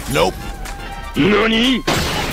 Nope. NANI?!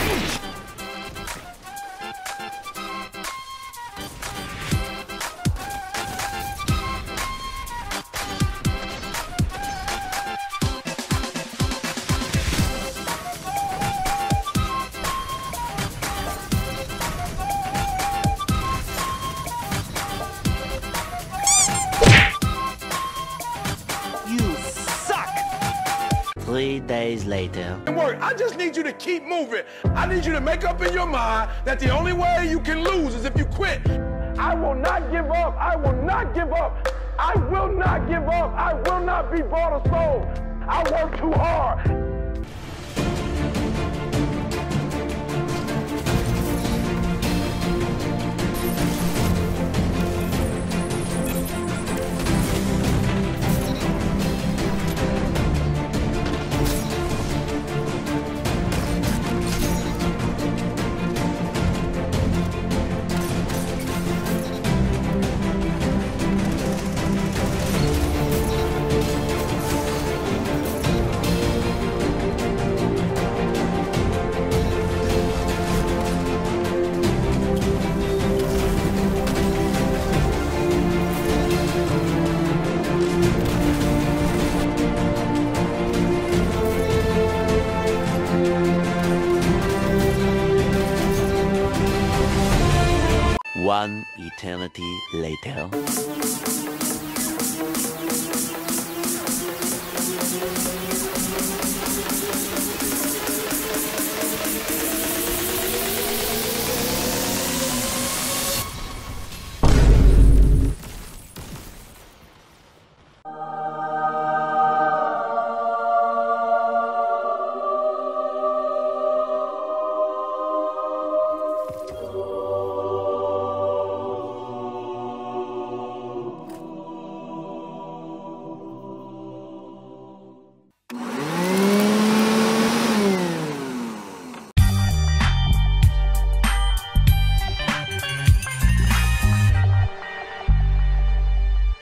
You suck! 3 days later. Work. I just need you to keep moving. I need you to make up in your mind that the only way you can lose is if you quit. I will not give up. I will not give up. I will not give up. I will not be bought or sold. I work too hard. One eternity later.